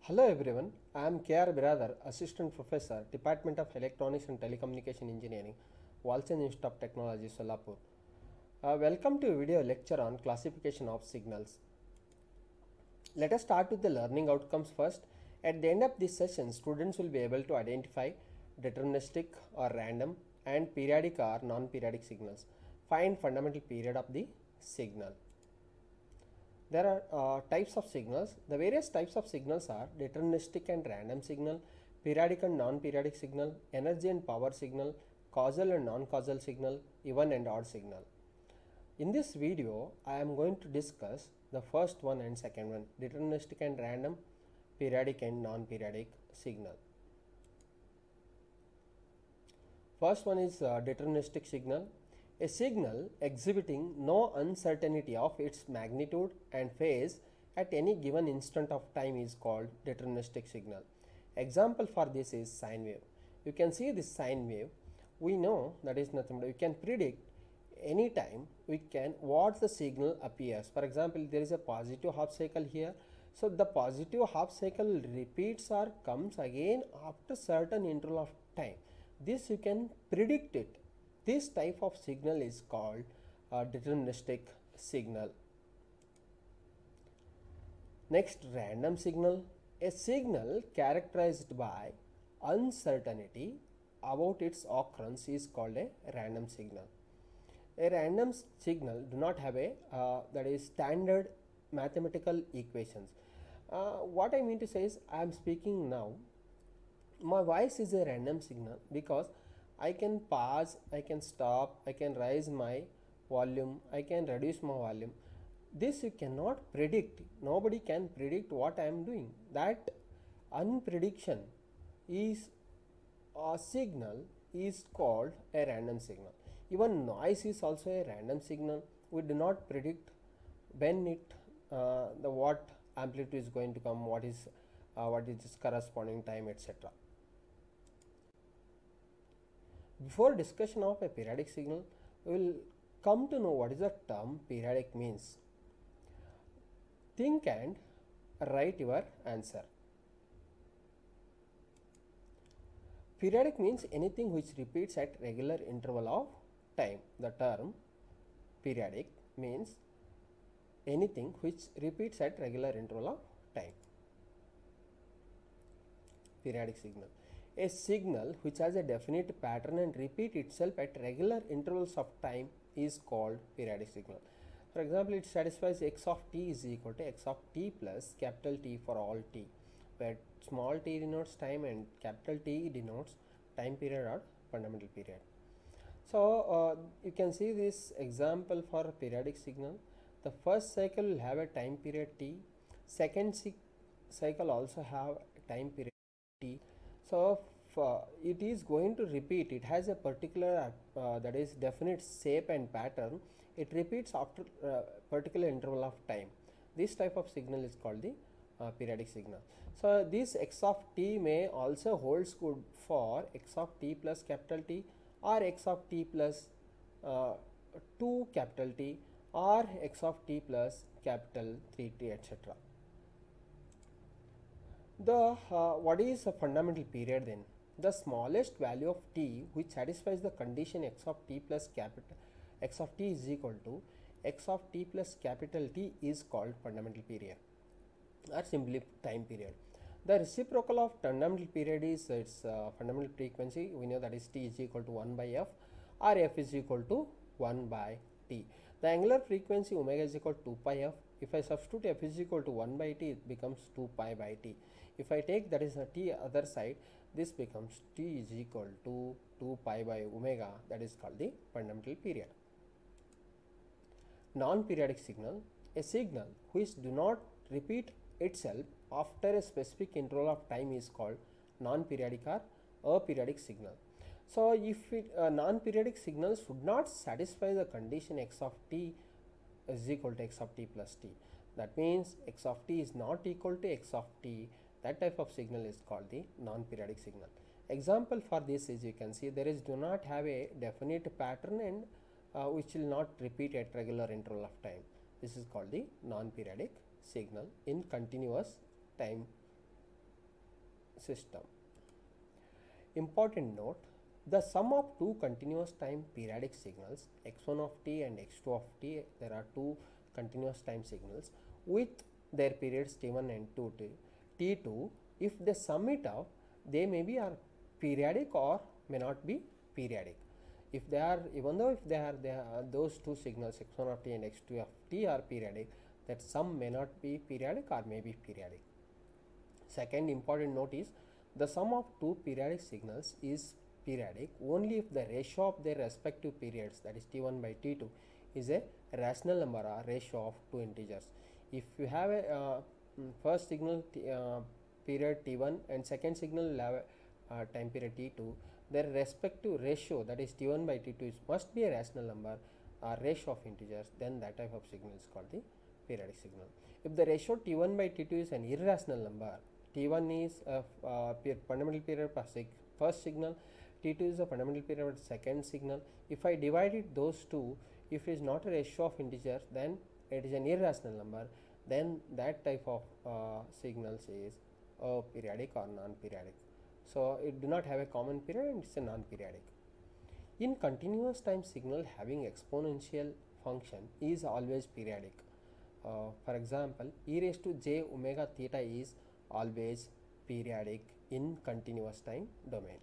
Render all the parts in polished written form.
Hello everyone, I am K.R. Biradar, Assistant Professor, Department of Electronics and Telecommunication Engineering, Walchand Institute of Technology, Solapur. Welcome to a video lecture on classification of signals. Let us start with the learning outcomes first. At the end of this session, students will be able to identify deterministic or random and periodic or non-periodic signals. Find fundamental period of the signal. There are types of signals. The various types of signals are deterministic and random signal, periodic and non-periodic signal, energy and power signal, causal and non-causal signal, even and odd signal. In this video, I am going to discuss the first one and second one, deterministic and random, periodic and non-periodic signal. First one is deterministic signal. A signal exhibiting no uncertainty of its magnitude and phase at any given instant of time is called deterministic signal. Example for this is sine wave. You can see this sine wave. We know that is nothing but we can predict any time we can what the signal appears. For example, there is a positive half cycle here. So the positive half cycle repeats or comes again after certain interval of time. This you can predict it. This type of signal is called deterministic signal. Next, random signal. A signal characterized by uncertainty about its occurrence is called a random signal. A random signal do not have a that is standard mathematical equations. What I mean to say is I am speaking now. My voice is a random signal because I can pause, I can stop, I can raise my volume, I can reduce my volume. This you cannot predict. Nobody can predict what I am doing. That unprediction is a signal is called a random signal. Even noise is also a random signal. We do not predict when it the what amplitude is going to come, what is its corresponding time, etc. Before discussion of a periodic signal, we will come to know what is the term periodic means. Think and write your answer. Periodic means anything which repeats at regular interval of time. The term periodic means anything which repeats at regular interval of time. Periodic signal. A signal which has a definite pattern and repeat itself at regular intervals of time is called periodic signal. For example, it satisfies x of t is equal to x of t plus capital T for all t, where small t denotes time and capital T denotes time period or fundamental period. So you can see this example for a periodic signal. The first cycle will have a time period t, second cycle also have time period t. So it is going to repeat. It has a particular that is definite shape and pattern. It repeats after particular interval of time. This type of signal is called the periodic signal. So this x of t may also holds good for x of t plus capital T or x of t plus 2 capital T or x of t plus capital 3t, etc. The what is a fundamental period then? The smallest value of t which satisfies the condition x of t plus capital x of t is equal to x of t plus capital T is called fundamental period or simply time period. The reciprocal of fundamental period is its fundamental frequency. We know that is t is equal to 1 by f or f is equal to 1 by t. The angular frequency omega is equal to 2 pi f. If I substitute f is equal to 1 by t, it becomes 2 pi by t. If I take that is a t other side, this becomes t is equal to 2 pi by omega, that is called the fundamental period. Non-periodic signal, a signal which do not repeat itself after a specific interval of time is called non-periodic or aperiodic signal. So if non-periodic signal should not satisfy the condition x of t is equal to x of t plus t. That means x of t is not equal to x of t. That type of signal is called the non-periodic signal. Example for this is you can see there is do not have a definite pattern and which will not repeat at regular interval of time. This is called the non-periodic signal in continuous time system. Important note, the sum of two continuous time periodic signals x1 of t and x2 of t, there are two continuous time signals with their periods t1 and t2, if they sum it up, they may be are periodic or may not be periodic. If they are, even though if they are those two signals x1 of t and x2 of t are periodic, that sum may not be periodic or may be periodic. Second important note is, the sum of two periodic signals is periodic only if the ratio of their respective periods, that is t1 by t2, is a rational number or ratio of two integers. If you have a first signal period t1 and second signal time period t2, their respective ratio, that is t1 by t2, must be a rational number or ratio of integers, then that type of signal is called the periodic signal. If the ratio t1 by t2 is an irrational number, t1 is a fundamental period per first signal, t2 is a fundamental period per second signal. If I divided those two, if it is not a ratio of integers, then it is an irrational number, then that type of signals is periodic or non-periodic. So it do not have a common period and it's a non-periodic. In continuous time signal, having exponential function is always periodic. For example, e raised to j omega theta is always periodic in continuous time domain.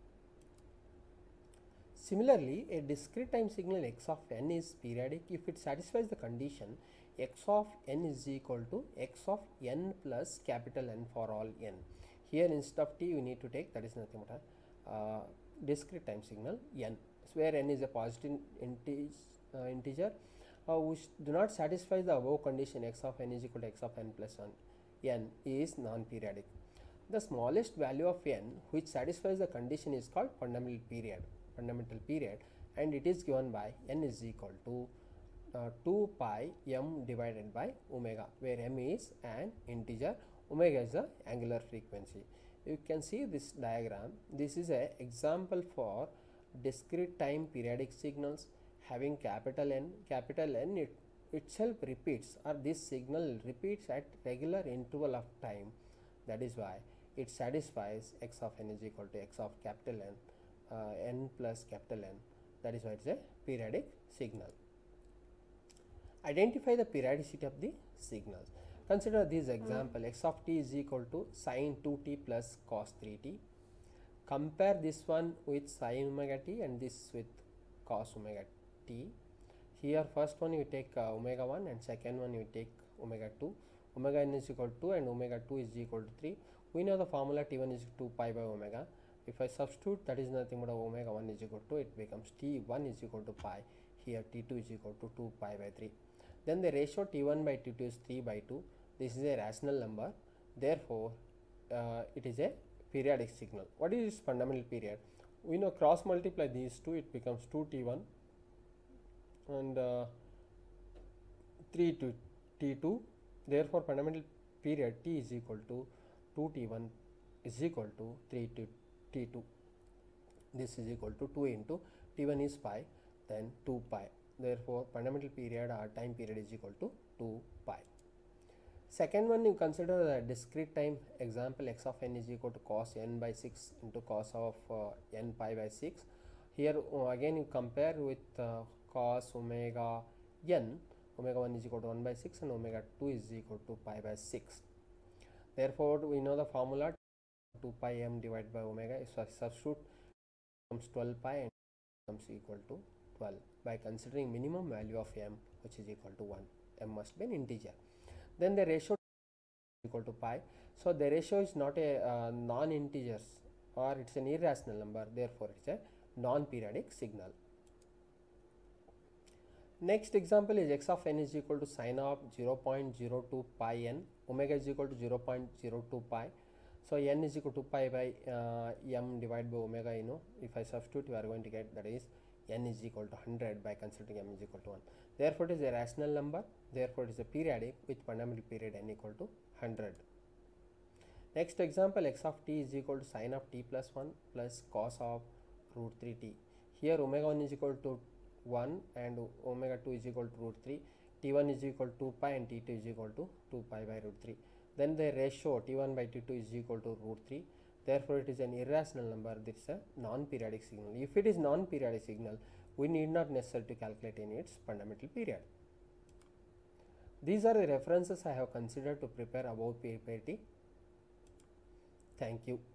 Similarly, a discrete time signal x of n is periodic if it satisfies the condition x of n is equal to x of n plus capital N for all n. Here instead of t, you need to take, that is nothing but a discrete time signal n, where n is a positive integer which do not satisfy the above condition x of n is equal to x of n plus 1 n is non-periodic. The smallest value of n which satisfies the condition is called fundamental period, and it is given by n is equal to 2 pi m divided by omega, where m is an integer, omega is the angular frequency. You can see this diagram. This is an example for discrete time periodic signals having capital N. Capital N itself repeats, or this signal repeats at regular interval of time. That is why it satisfies x of n is equal to x of capital N, n plus capital N. That is why it is a periodic signal. Identify the periodicity of the signals. Consider this example, x of t is equal to sin 2t plus cos 3t. Compare this one with sin omega t and this with cos omega t. Here first one you take omega 1 and second one you take omega 2. Omega n is equal to 2 and omega 2 is equal to 3. We know the formula t1 is 2 pi by omega. If I substitute, that is nothing but omega 1 is equal to, it becomes t1 is equal to pi. Here t2 is equal to 2 pi by 3. Then the ratio t1 by t2 is 3 by 2. This is a rational number. Therefore, it is a periodic signal. What is this fundamental period? We know cross multiply these two, it becomes 2t1 and 3 to t2. Therefore, fundamental period t is equal to 2t1 is equal to 3 to t2. This is equal to 2 into t1 is pi, then 2 pi. Therefore, fundamental period or time period is equal to 2 pi. Second one, you consider the discrete time example, x of n is equal to cos n by 6 into cos of n pi by 6. Here again you compare with cos omega n, omega 1 is equal to 1 by 6 and omega 2 is equal to pi by 6. Therefore, we know the formula 2 pi m divided by omega, so substitute becomes 12 pi and becomes equal to 12 by considering minimum value of m, which is equal to 1. M must be an integer. Then the ratio is equal to pi. So the ratio is not a non-integers, or it's an irrational number. Therefore, it's a non-periodic signal. Next example is x of n is equal to sine of 0.02 pi n, omega is equal to 0.02 pi. So n is equal to pi by m divided by omega. If I substitute, you are going to get, that is n is equal to 100 by considering m is equal to 1. Therefore, it is a rational number. Therefore, it is a periodic with fundamental period n equal to 100. Next example, x of t is equal to sine of t plus 1 plus cos of root 3t. Here omega 1 is equal to 1 and omega 2 is equal to root 3. t1 is equal to 2 pi and t2 is equal to 2 pi by root 3. Then the ratio t1 by t2 is equal to root 3. Therefore, it is an irrational number. This is a non-periodic signal. If it is non-periodic signal, we need not necessarily to calculate in its fundamental period. These are the references I have considered to prepare above PPT. Thank you.